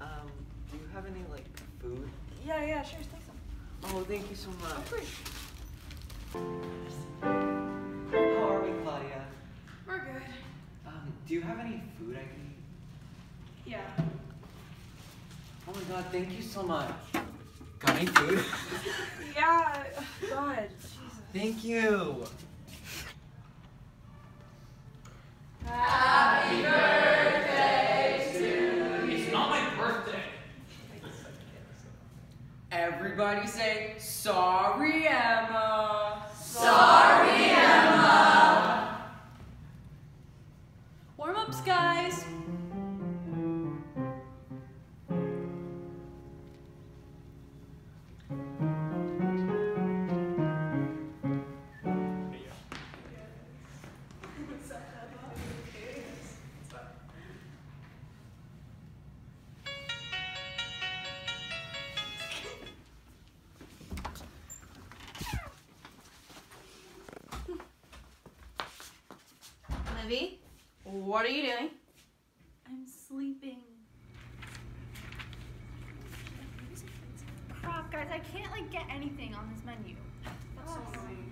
Do you have any, like, food? Yeah, sure, take some. Oh, thank you so much. Of course. How are we, Claudia? We're good. Do you have any food I can eat? Yeah. Oh my god, thank you so much. Got any food? Yeah, God, Jesus. Thank you. Happy birthday to you. It's not my birthday. Everybody say, sorry, Emma. Sorry, Emma. Warm-ups, guys. Livy, what are you doing? I'm sleeping. Crap, guys, I can't like get anything on this menu. That's so annoying.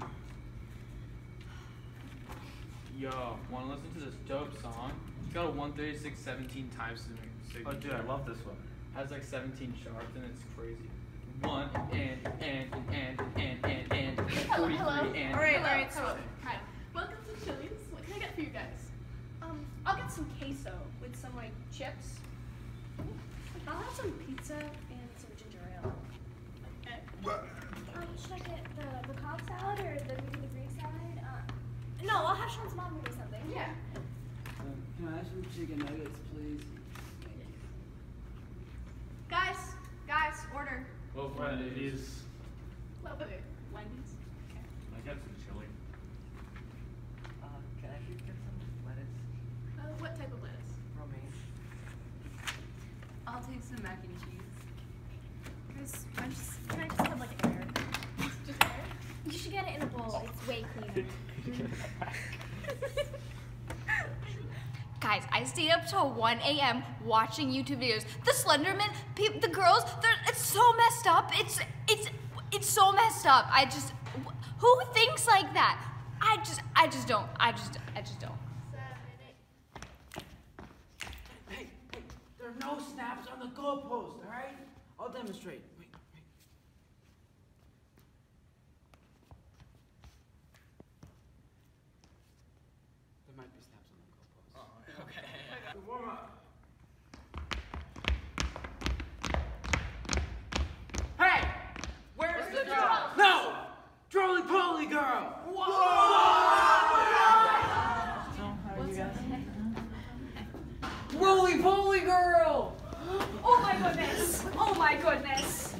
Yo, wanna listen to this dope song? It's got a 136.17 time signature. Oh, dude, I love this one. Has like 17 sharps and it's crazy. 1 and 43 Hello. and. All right, so hi. Welcome to Chili's. What can I get for you guys? I'll get some queso with some like chips. I'll have some pizza and some ginger ale. Okay. Should I get the Cobb salad or the Greek salad? No, I'll have Sean's mom give me something. Yeah. Can I have some chicken nuggets, please? Guys, order. Well, Wendy's. Wait. Wendy's. Okay. I got some chili. Can I get some lettuce? What type of lettuce? Romaine. I'll take some mac and cheese. Guys, can I just have like air? Just air? You should get it in a bowl. It's way cleaner. Guys, I stayed up till 1 a.m. watching YouTube videos. The Slenderman, the girls, it's so messed up. It's so messed up. Who thinks like that? I just don't. Hey, there are no snaps on the goalpost, all right? I'll demonstrate. Wait. There might be snaps on the goalpost. Oh, okay. Warm up. Hey! Where's the girl? No! Drolly Poly Girl! Roly Poly Girl! Oh my goodness!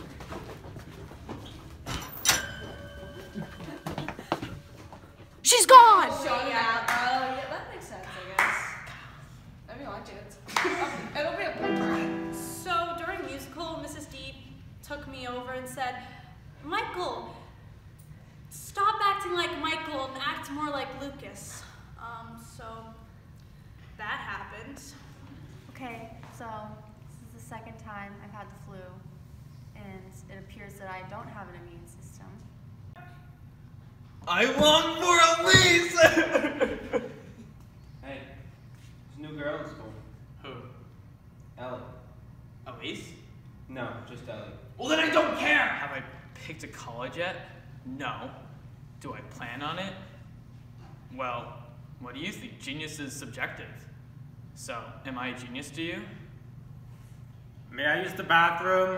She's gone. Yeah, that makes sense, I guess. I mean, I liked it. It'll be a picture. So during musical, Mrs. D took me over and said, Michael, stop acting like Michael and act more like Lucas. So that happened. Okay, so this is the second time I've had the flu, and it appears that I don't have an immune system. I long for Elise! Hey, there's a new girl in school. Who? Ellie. Elise? No, just Ellie. Well, then I don't care! Have I picked a college yet? No. Do I plan on it? Well, what do you think? Genius is subjective. So, am I a genius to you? May I use the bathroom?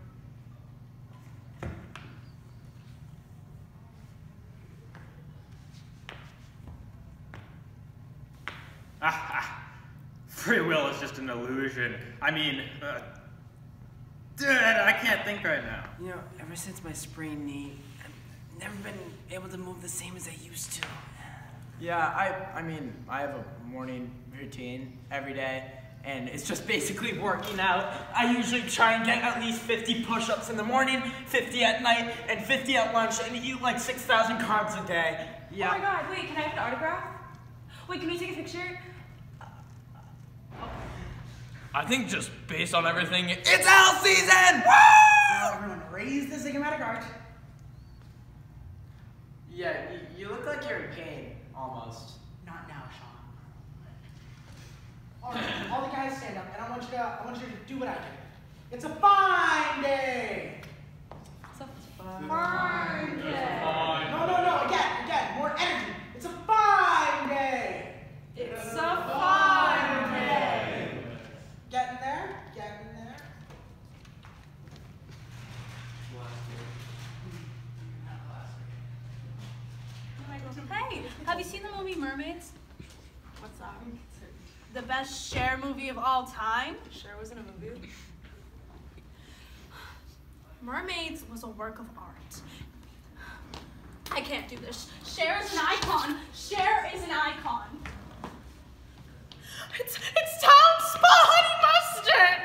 Free will is just an illusion. I mean, dude, I can't think right now. You know, ever since my sprained knee, I've never been able to move the same as I used to. Yeah, I mean, I have a morning routine every day, and it's just basically working out. I usually try and get at least 50 push-ups in the morning, 50 at night, and 50 at lunch, and eat like 6,000 carbs a day. Yeah. Oh my god, wait, can I have an autograph? Wait, can we take a picture? I think just based on everything, it's L season! Woo! Now everyone raise the ziggomatic arch. Yeah, you look like you're in pain, almost. Not now, Sean. All right, all the guys stand up, and I want you to do what I do. It's a fine day. It's a fine day. No, again, more energy. It's a fine day. It's a fine day. Getting there. Hey, have you seen the movie Mermaids? What's that? The best Cher movie of all time? Cher was in a movie. Mermaids was a work of art. I can't do this. Cher is an icon. Cher is an icon. It's Town Spa Honey Mustard.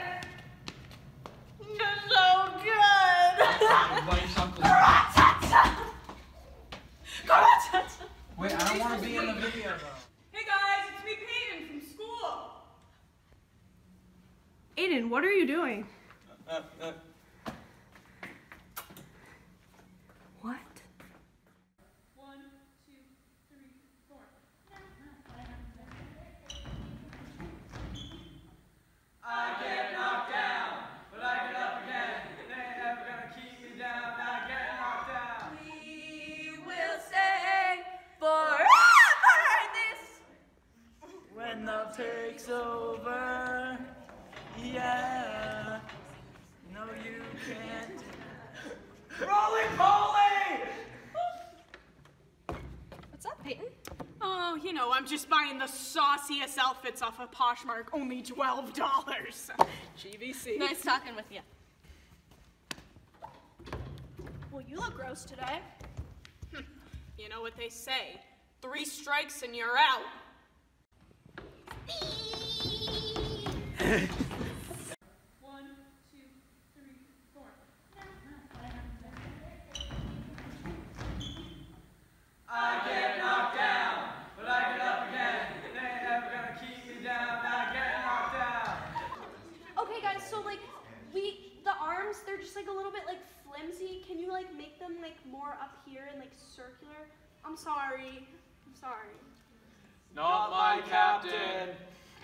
It's so good. Wait, I don't want to be in the video though. Hey guys, it's me, Peyton, from school. Aiden, what are you doing? What? 1, 2, 3, 4. I get knocked down, but I get up again. They ain't never gonna keep me down. I get knocked down. We will stay forever this. When love takes over, yeah. No, you can't. Roly-poly! What's up, Peyton? Oh, you know, I'm just buying the sauciest outfits off of Poshmark, only $12. GVC. Nice talking with you. Well, you look gross today. You know what they say, 3 strikes and you're out. 1, 2, 3, 4. I get knocked down, but I get up again. They ain't never gonna keep me down. I get knocked down. Okay, guys, so like the arms, they're just like a little bit like flimsy. Can you like make them like more up here and like circular? I'm sorry. Not my captain.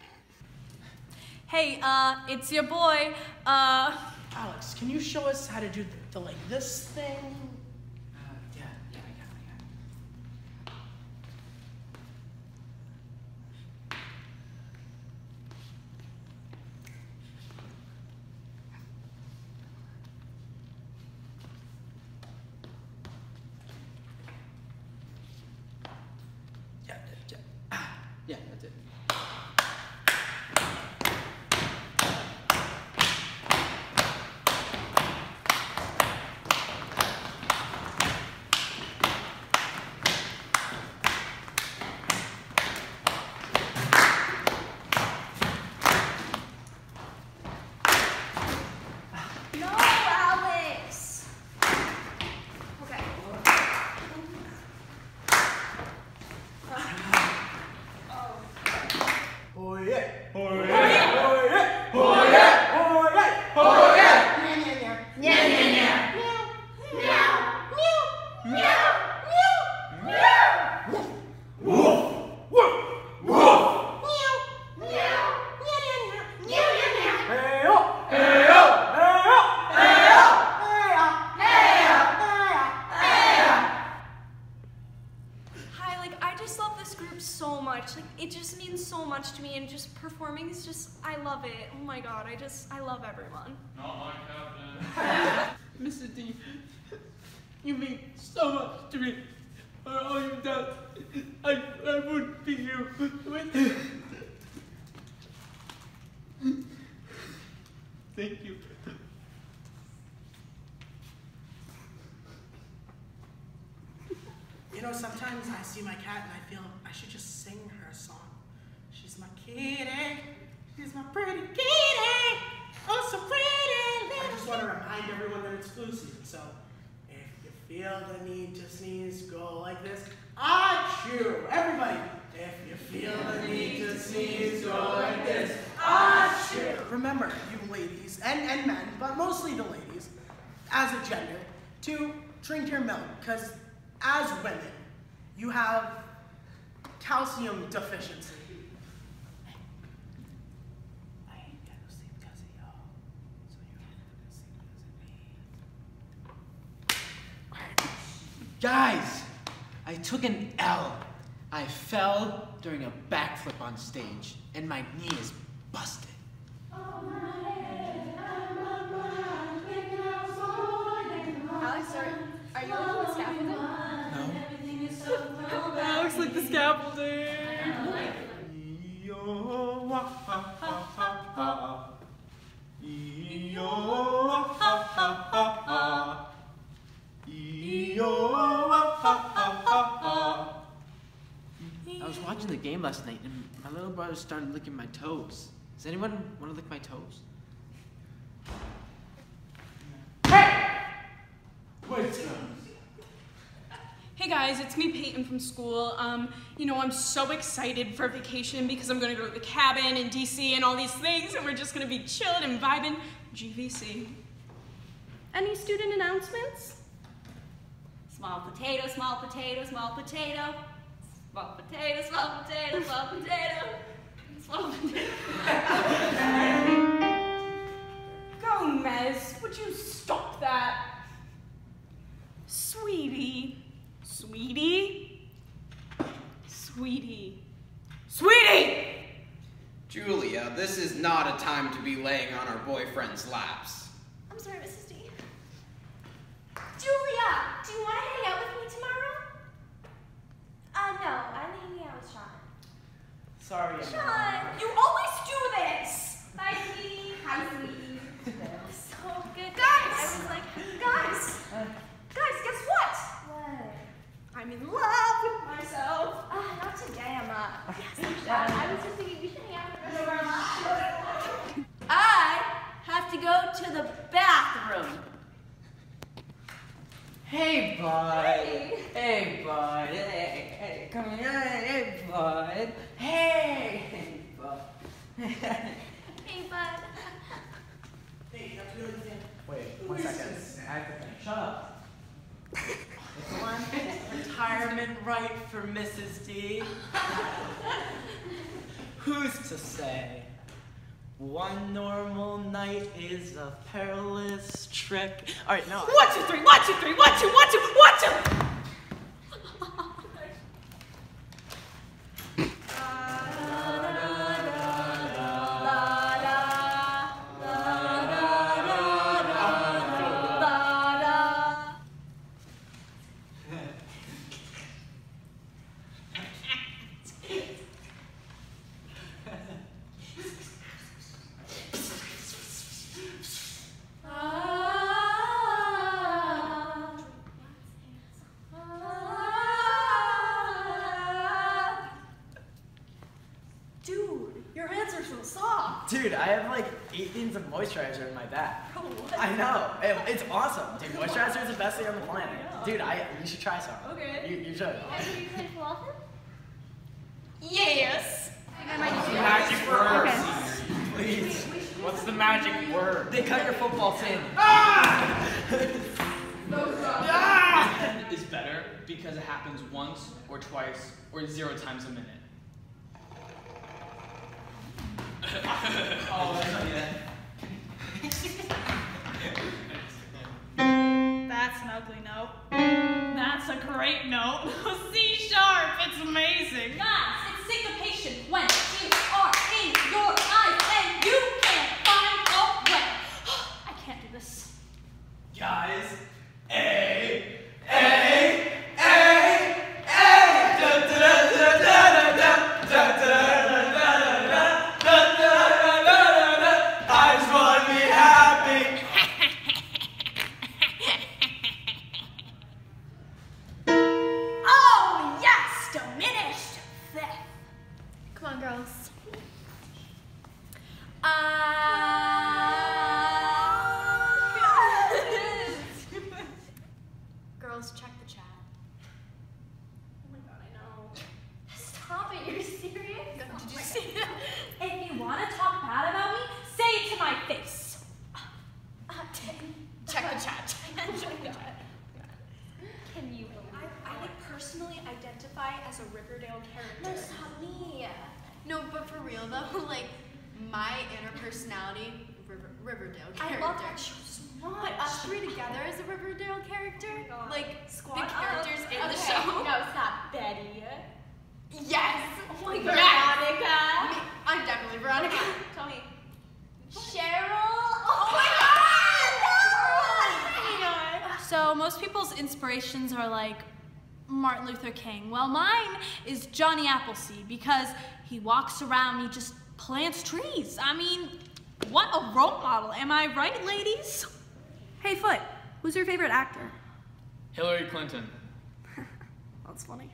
Hey, it's your boy, Alex, can you show us how to do the like this thing? Yeah. Yeah, that's it. No, Alex. Okay. Oh yeah. Oh yeah! Oh Hi, like I just love this group so much. Like it just means so much to me, and just performing is just, I love it. Oh my god, I love everyone. Not my captain. Mr. D, you mean so much to me. For all you've done, I wouldn't be here with you. Thank you. You know, sometimes I see my cat and I feel I should just sing her a song. She's my kitty. She's my pretty kitty. Oh, so pretty. I just want to remind everyone that it's flu season. So if you feel the need to sneeze, go like this. Achoo! Everybody, if you feel the need to sneeze, go like this. Achoo! remember, you ladies, and men, but mostly the ladies, as a gender, to drink your milk, because as women, you have calcium deficiency. I ain't got no sleep because of y'all, so you ain't got no sleep because of me. Guys, I took an L. I fell during a backflip on stage, and my knee is busted. Alex, are you looking at scaffolding? No. Alex, like the scaffolding. I was watching the game last night, and my little brother started licking my toes. Does anyone want to lick my toes? Hey guys, it's me Peyton from school. I'm so excited for vacation because I'm gonna go to the cabin in DC and all these things, and we're just gonna be chilling and vibing. GVC. Any student announcements? Small potato, small potato, small potato. Small potato, small potato, small potato. Small potato. Gomez, would you stop that? Sweetie. Sweetie? Sweetie. Sweetie! Julia, this is not a time to be laying on our boyfriend's laps. I'm sorry, Mrs. D. Julia, do you want to hang out with me tomorrow? No, I'm hanging out with Sean. Sorry, Emma. Sean, you always do this! Bye, sweetie. Hi, sweetie. So good. Guys! I was like, guys! Guys, guess what? What? I'm in love with myself. Not today, Emma. Yes, I was just thinking we should hang out for the rest of our lives. I have to go to the bathroom. Hey, bud. Hey, bud. Hey, come here. Hey, bud. Hey, bud. Hey, bud. Hey, that's really thin. Wait, 1 second. I have to think. Shut up. It's one retirement right for Mrs. D. Who's to say? One normal night is a perilous trick. All right, no. 1, 2, 3, 1, 2, 3, 1, 2, 1, 2, 1, 2. Dude, I have like 8 beans of moisturizer in my bag. I know. It's awesome. Dude, moisturizer is the best thing on the planet. Dude, you should try some. Okay. You should. Have you played falafel? Yes. Magic word. Please. What's the magic word? They cut your football team. Is better because it happens once or twice or 0 times a minute. Oh, that's not yet. That's an ugly note. That's a great note. C sharp. It's amazing. Guys, it's syncopation when you are in your eyes and you can't find a way. I can't do this. Guys, Oh, yes! Diminished fifth. Come on, girls. Can you believe I like personally identify as a Riverdale character. No, it's not me. No, but for real though, like my inner personality, Riverdale character. I love that show so much. But us three together as a Riverdale character, like Squad the characters up. in the Okay, show. No, it's not Betty. Yes. Oh my God. Yes. Veronica. Me, I'm definitely Veronica. Tell me. Cheryl. Oh my God. So most people's inspirations are like Martin Luther King. Well, mine is Johnny Appleseed because he walks around, he just plants trees. I mean, what a role model. Am I right, ladies? Hey, Foot, who's your favorite actor? Hillary Clinton. That's funny.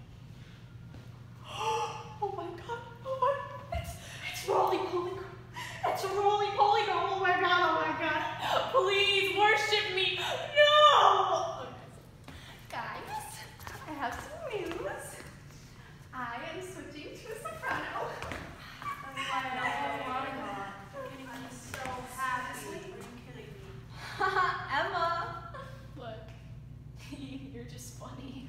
Oh my God. Oh my, it's Roly Poly. It's Roly Poly. Oh my God. Oh my God. Please worship me. No. Guys, I have some news. I am switching to a soprano. Emma. Look, you're just funny.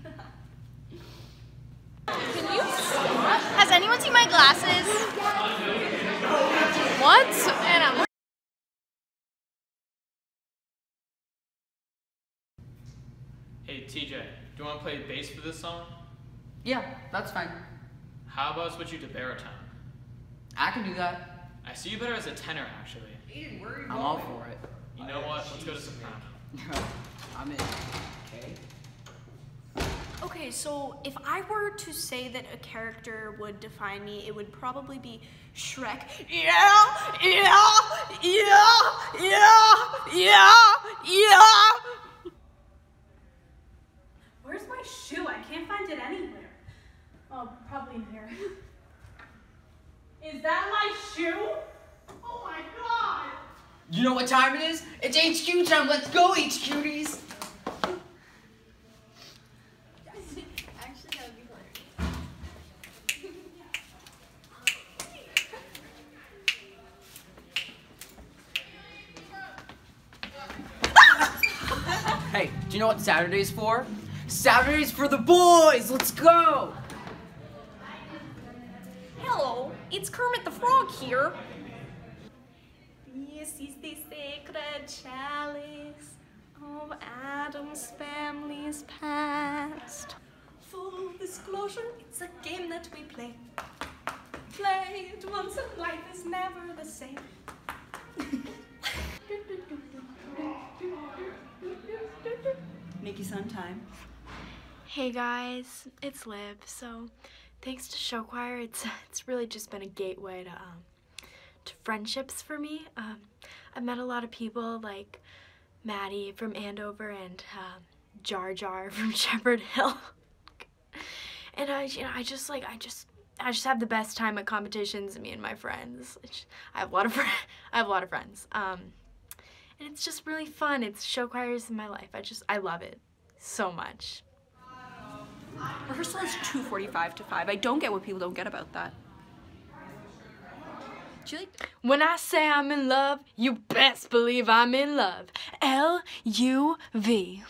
Has anyone seen my glasses? What? Anna. Hey, TJ, do you want to play bass for this song? Yeah, that's fine. How about switch you to baritone? I can do that. I see you better as a tenor, actually. Aiden, where are you I'm all for it. You know what? Let's go to soprano. I'm in. Okay. Okay, so if I were to say that a character would define me, it would probably be Shrek. Yeah. Where's my shoe? I can't find it anywhere. Oh, probably in here. Is that my shoe? Oh my God. You know what time it is? It's HQ time. Let's go, HQties. Actually, that would be hilarious. Hey, do you know what Saturday's for? Saturday's for the boys. Let's go. Hello, it's Kermit the Frog here. This is the sacred chalice of Adam's family's past. Full disclosure, it's a game that we play. Play it once and life is never the same. Nikki Sun time. Hey guys, it's Lib. So, thanks to show choir, it's really just been a gateway to friendships for me. I've met a lot of people like Maddie from Andover and Jar Jar from Shepherd Hill, and I just have the best time at competitions. Me and my friends. I have a lot of friends. And it's just really fun. It's show choirs in my life. I love it so much. Rehearsal is 2:45 to 5. I don't get what people don't get about that. Julie? When I say I'm in love, you best believe I'm in love. L-U-V.